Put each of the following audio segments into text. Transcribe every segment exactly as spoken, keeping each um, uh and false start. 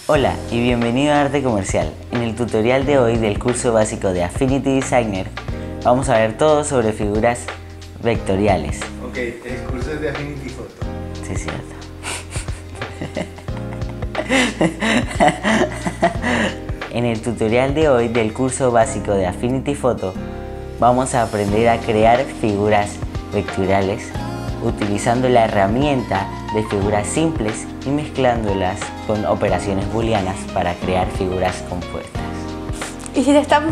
Hola y bienvenido a Arte Comercial. En el tutorial de hoy del curso básico de Affinity Designer vamos a ver todo sobre figuras vectoriales. Ok, el curso es de Affinity Photo. Sí, es cierto. En el tutorial de hoy del curso básico de Affinity Photo vamos a aprender a crear figuras vectoriales utilizando la herramienta de figuras simples y mezclándolas con operaciones booleanas para crear figuras compuestas. Y si te están...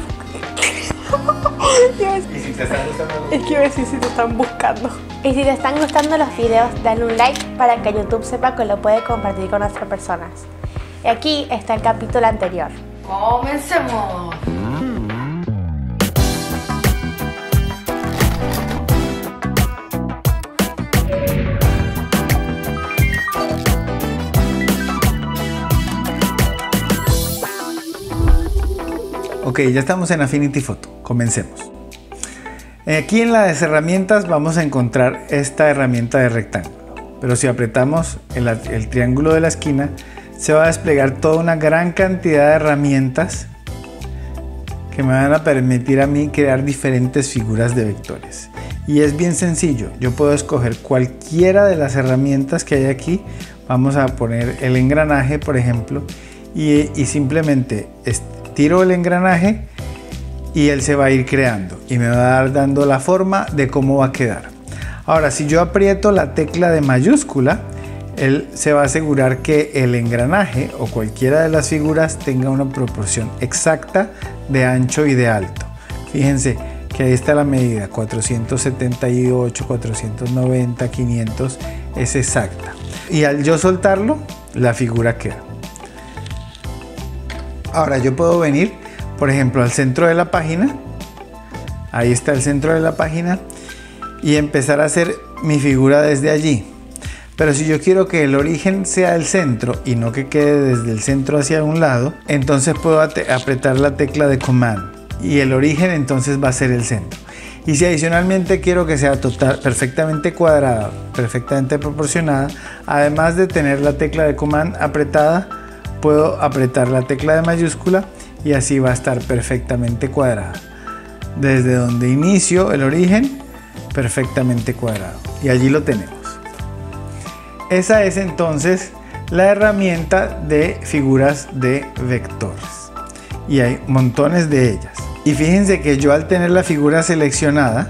¿Y si te están gustando? Es que iba a decir si te están buscando. Y si te están gustando los videos, dale un like para que YouTube sepa que lo puede compartir con otras personas. Y aquí está el capítulo anterior. ¡Comencemos! Ok, ya estamos en Affinity Photo. Comencemos. Aquí en las herramientas vamos a encontrar esta herramienta de rectángulo. Pero si apretamos el, el triángulo de la esquina, se va a desplegar toda una gran cantidad de herramientas que me van a permitir a mí crear diferentes figuras de vectores. Y es bien sencillo. Yo puedo escoger cualquiera de las herramientas que hay aquí. Vamos a poner el engranaje, por ejemplo, y, y simplemente tiro el engranaje y él se va a ir creando y me va a dar dando la forma de cómo va a quedar. Ahora, si yo aprieto la tecla de mayúscula, él se va a asegurar que el engranaje o cualquiera de las figuras tenga una proporción exacta de ancho y de alto. Fíjense que ahí está la medida, cuatrocientos setenta y ocho, cuatrocientos noventa, quinientos, es exacta. Y al yo soltarlo, la figura queda. Ahora yo puedo venir, por ejemplo, al centro de la página. Ahí está el centro de la página. Y empezar a hacer mi figura desde allí. Pero si yo quiero que el origen sea el centro y no que quede desde el centro hacia un lado, entonces puedo apretar la tecla de Command. Y el origen entonces va a ser el centro. Y si adicionalmente quiero que sea total, perfectamente cuadrada, perfectamente proporcionada, además de tener la tecla de Command apretada, puedo apretar la tecla de mayúscula y así va a estar perfectamente cuadrada. Desde donde inicio el origen, perfectamente cuadrado. Y allí lo tenemos. Esa es entonces la herramienta de figuras de vectores. Y hay montones de ellas. Y fíjense que yo al tener la figura seleccionada,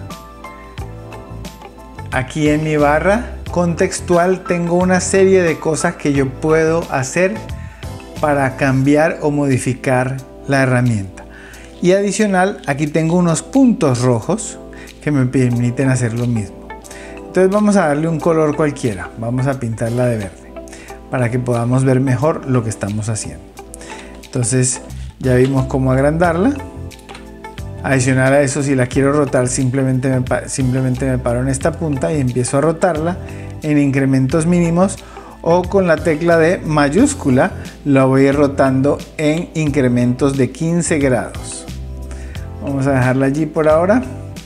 aquí en mi barra contextual tengo una serie de cosas que yo puedo hacer para cambiar o modificar la herramienta. Y adicional, aquí tengo unos puntos rojos que me permiten hacer lo mismo. Entonces vamos a darle un color cualquiera, vamos a pintarla de verde para que podamos ver mejor lo que estamos haciendo. Entonces ya vimos cómo agrandarla. Adicional a eso, si la quiero rotar, simplemente me, simplemente me paro en esta punta y empiezo a rotarla en incrementos mínimos, o con la tecla de mayúscula la voy rotando en incrementos de quince grados. Vamos a dejarla allí por ahora.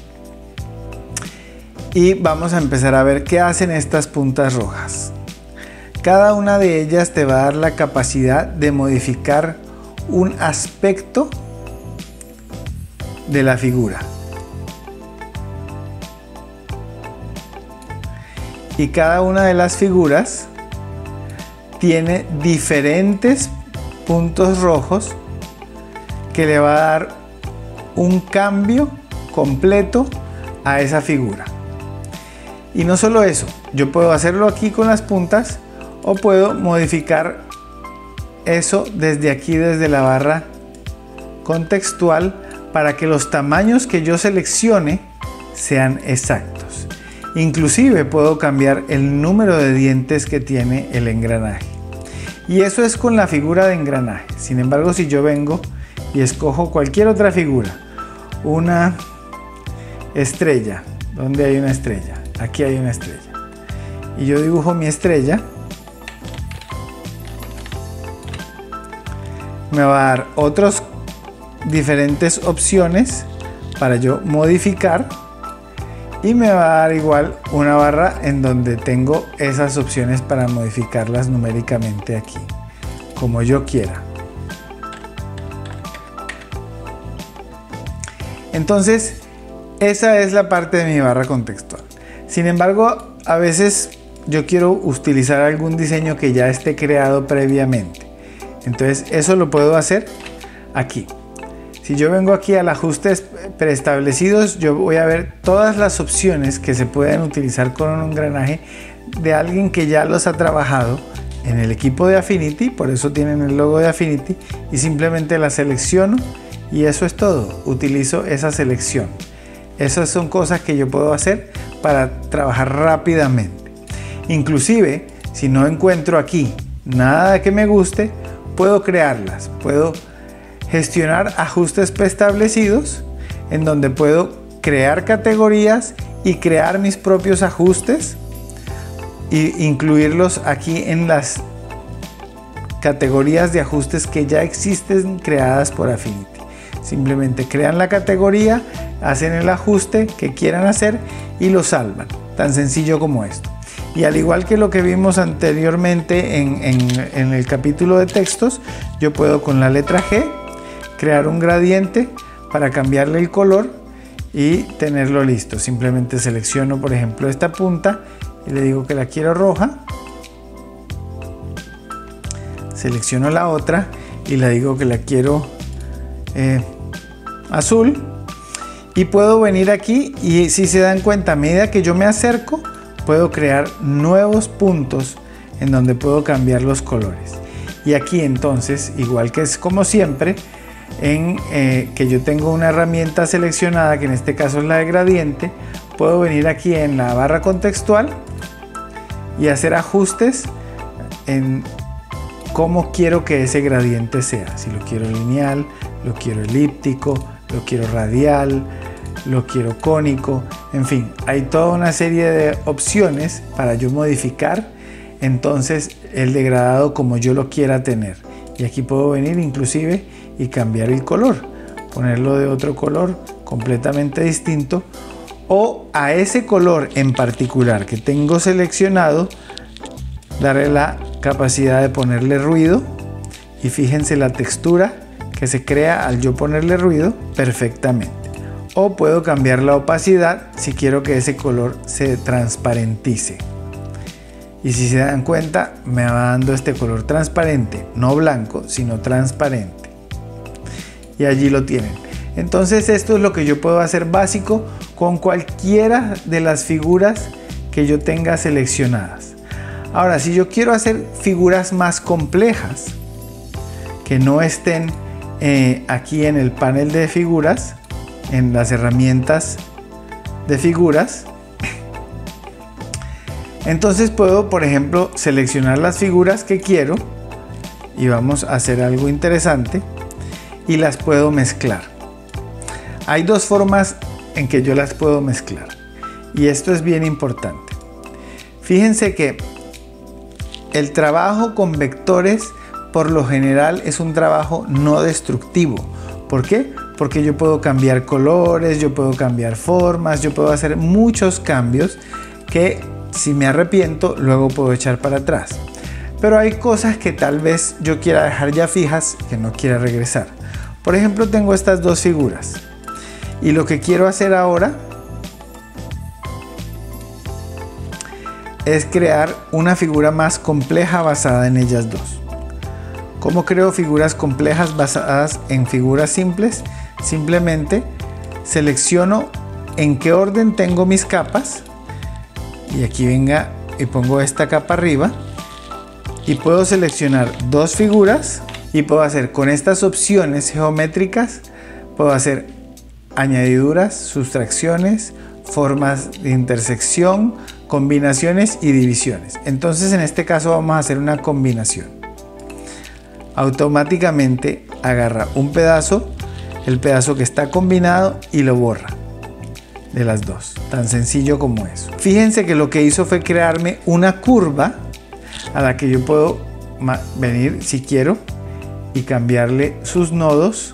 Y vamos a empezar a ver qué hacen estas puntas rojas. Cada una de ellas te va a dar la capacidad de modificar un aspecto de la figura. Y cada una de las figuras tiene diferentes puntos rojos que le va a dar un cambio completo a esa figura. Y no solo eso, yo puedo hacerlo aquí con las puntas o puedo modificar eso desde aquí, desde la barra contextual, para que los tamaños que yo seleccione sean exactos. Inclusive puedo cambiar el número de dientes que tiene el engranaje. Y eso es con la figura de engranaje. Sin embargo, si yo vengo y escojo cualquier otra figura, una estrella, ¿dónde hay una estrella? Aquí hay una estrella. Y yo dibujo mi estrella, me va a dar otras diferentes opciones para yo modificar, y me va a dar igual una barra en donde tengo esas opciones para modificarlas numéricamente aquí. como yo quiera. Entonces, esa es la parte de mi barra contextual. Sin embargo, a veces yo quiero utilizar algún diseño que ya esté creado previamente. Entonces, eso lo puedo hacer aquí. Si yo vengo aquí al ajustes preestablecidos, yo voy a ver todas las opciones que se pueden utilizar con un engranaje de alguien que ya los ha trabajado en el equipo de Affinity, por eso tienen el logo de Affinity, y simplemente la selecciono y eso es todo. Utilizo esa selección. Esas son cosas que yo puedo hacer para trabajar rápidamente. Inclusive, si no encuentro aquí nada que me guste, puedo crearlas. Puedo gestionar ajustes preestablecidos en donde puedo crear categorías y crear mis propios ajustes e incluirlos aquí en las categorías de ajustes que ya existen creadas por Affinity. Simplemente crean la categoría, hacen el ajuste que quieran hacer y lo salvan. Tan sencillo como esto. Y al igual que lo que vimos anteriormente en, en, en el capítulo de textos, yo puedo con la letra G crear un gradiente para cambiarle el color y tenerlo listo. Simplemente selecciono, por ejemplo, esta punta y le digo que la quiero roja. Selecciono la otra y le digo que la quiero eh, azul. Y puedo venir aquí y si se dan cuenta, a medida que yo me acerco, puedo crear nuevos puntos en donde puedo cambiar los colores. Y aquí entonces, igual que es como siempre, en eh, que yo tengo una herramienta seleccionada, que en este caso es la de gradiente, puedo venir aquí en la barra contextual y hacer ajustes en cómo quiero que ese gradiente sea. Si lo quiero lineal, lo quiero elíptico, lo quiero radial, lo quiero cónico, en fin, hay toda una serie de opciones para yo modificar entonces el degradado como yo lo quiera tener. Y aquí puedo venir inclusive y cambiar el color, ponerlo de otro color completamente distinto, o a ese color en particular que tengo seleccionado, darle la capacidad de ponerle ruido y fíjense la textura que se crea al yo ponerle ruido perfectamente. O puedo cambiar la opacidad si quiero que ese color se transparentice. Y si se dan cuenta, me va dando este color transparente, no blanco, sino transparente. Y allí lo tienen. Entonces esto es lo que yo puedo hacer básico con cualquiera de las figuras que yo tenga seleccionadas. Ahora, si yo quiero hacer figuras más complejas, que no estén eh, aquí en el panel de figuras, en las herramientas de figuras, entonces puedo, por ejemplo, seleccionar las figuras que quiero y vamos a hacer algo interesante y las puedo mezclar. Hay dos formas en que yo las puedo mezclar y esto es bien importante. Fíjense que el trabajo con vectores por lo general es un trabajo no destructivo. ¿Por qué? Porque yo puedo cambiar colores, yo puedo cambiar formas, yo puedo hacer muchos cambios que si me arrepiento luego puedo echar para atrás. Pero hay cosas que tal vez yo quiera dejar ya fijas que no quiera regresar. Por ejemplo, tengo estas dos figuras y lo que quiero hacer ahora es crear una figura más compleja basada en ellas dos. ¿Cómo creo figuras complejas basadas en figuras simples? Simplemente selecciono en qué orden tengo mis capas y aquí venga y pongo esta capa arriba y puedo seleccionar dos figuras y puedo hacer con estas opciones geométricas, puedo hacer añadiduras, sustracciones, formas de intersección, combinaciones y divisiones. Entonces en este caso vamos a hacer una combinación. Automáticamente agarra un pedazo, el pedazo que está combinado y lo borra de las dos. Tan sencillo como eso. Fíjense que lo que hizo fue crearme una curva a la que yo puedo venir si quiero y cambiarle sus nodos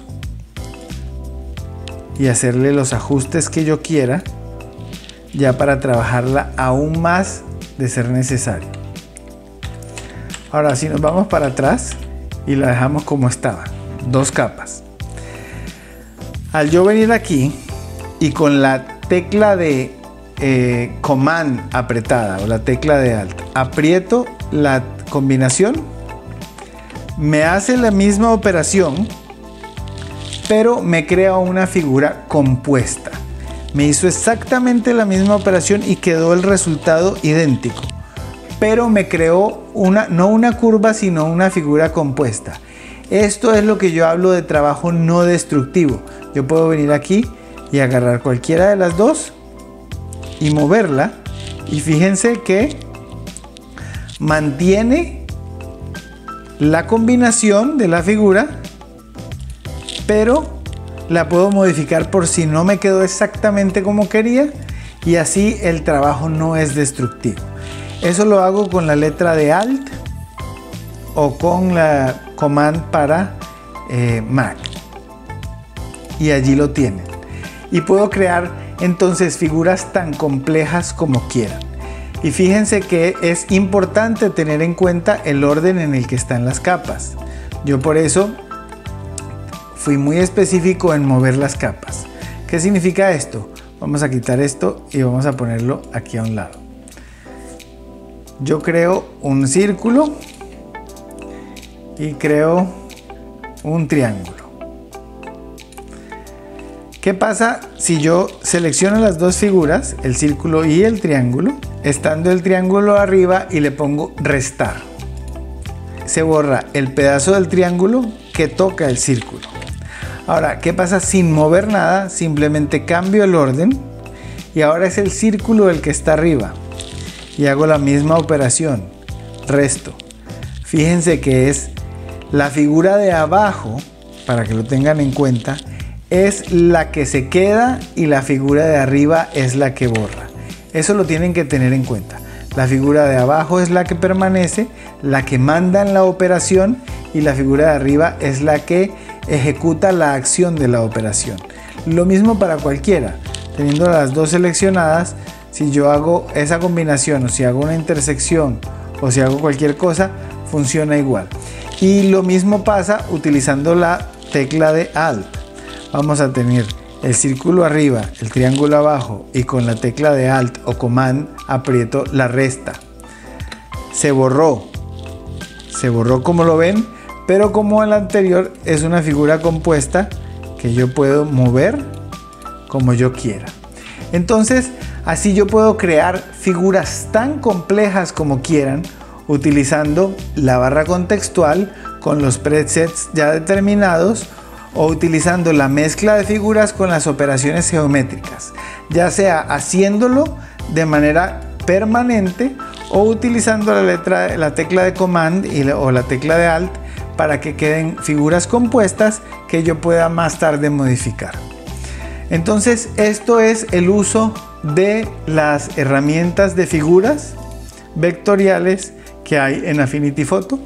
y hacerle los ajustes que yo quiera ya para trabajarla aún más de ser necesario. Ahora si nos vamos para atrás y la dejamos como estaba, dos capas. Al yo venir aquí y con la tecla de eh, Command apretada o la tecla de Alt, aprieto la combinación, me hace la misma operación, pero me crea una figura compuesta. Me hizo exactamente la misma operación y quedó el resultado idéntico, pero me creó una, no una curva, sino una figura compuesta. Esto es lo que yo hablo de trabajo no destructivo. Yo puedo venir aquí y agarrar cualquiera de las dos y moverla, y fíjense que mantiene la combinación de la figura, pero la puedo modificar por si no me quedó exactamente como quería, y así el trabajo no es destructivo. Eso lo hago con la letra de Alt o con la Command para eh, Mac, y allí lo tienen. Y puedo crear entonces figuras tan complejas como quieran. Y fíjense que es importante tener en cuenta el orden en el que están las capas. Yo por eso fui muy específico en mover las capas. ¿Qué significa esto? Vamos a quitar esto y vamos a ponerlo aquí a un lado. Yo creo un círculo y creo un triángulo. ¿Qué pasa si yo selecciono las dos figuras, el círculo y el triángulo, estando el triángulo arriba, y le pongo restar? Se borra el pedazo del triángulo que toca el círculo. Ahora, ¿qué pasa sin mover nada? Simplemente cambio el orden y ahora es el círculo el que está arriba. Y hago la misma operación, resto. Fíjense que es la figura de abajo, para que lo tengan en cuenta, es la que se queda y la figura de arriba es la que borra. Eso lo tienen que tener en cuenta. La figura de abajo es la que permanece, la que manda en la operación, y la figura de arriba es la que ejecuta la acción de la operación. Lo mismo para cualquiera. Teniendo las dos seleccionadas, si yo hago esa combinación, o si hago una intersección, o si hago cualquier cosa, funciona igual. Y lo mismo pasa utilizando la tecla de Alt. Vamos a tener el círculo arriba, el triángulo abajo, y con la tecla de Alt o Command aprieto la resta. Se borró. Se borró como lo ven, pero como el anterior es una figura compuesta que yo puedo mover como yo quiera. Entonces, así yo puedo crear figuras tan complejas como quieran, utilizando la barra contextual con los presets ya determinados, o utilizando la mezcla de figuras con las operaciones geométricas, ya sea haciéndolo de manera permanente o utilizando la, letra, la tecla de Command y la, o la tecla de Alt para que queden figuras compuestas que yo pueda más tarde modificar. Entonces, esto es el uso de las herramientas de figuras vectoriales que hay en Affinity Photo.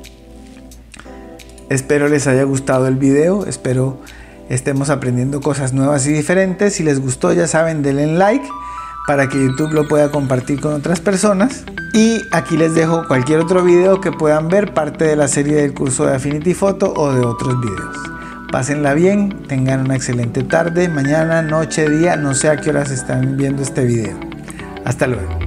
Espero les haya gustado el video, espero estemos aprendiendo cosas nuevas y diferentes. Si les gustó, ya saben, denle like para que YouTube lo pueda compartir con otras personas. Y aquí les dejo cualquier otro video que puedan ver, parte de la serie del curso de Affinity Photo o de otros videos. Pásenla bien, tengan una excelente tarde, mañana, noche, día, no sé a qué horas están viendo este video. Hasta luego.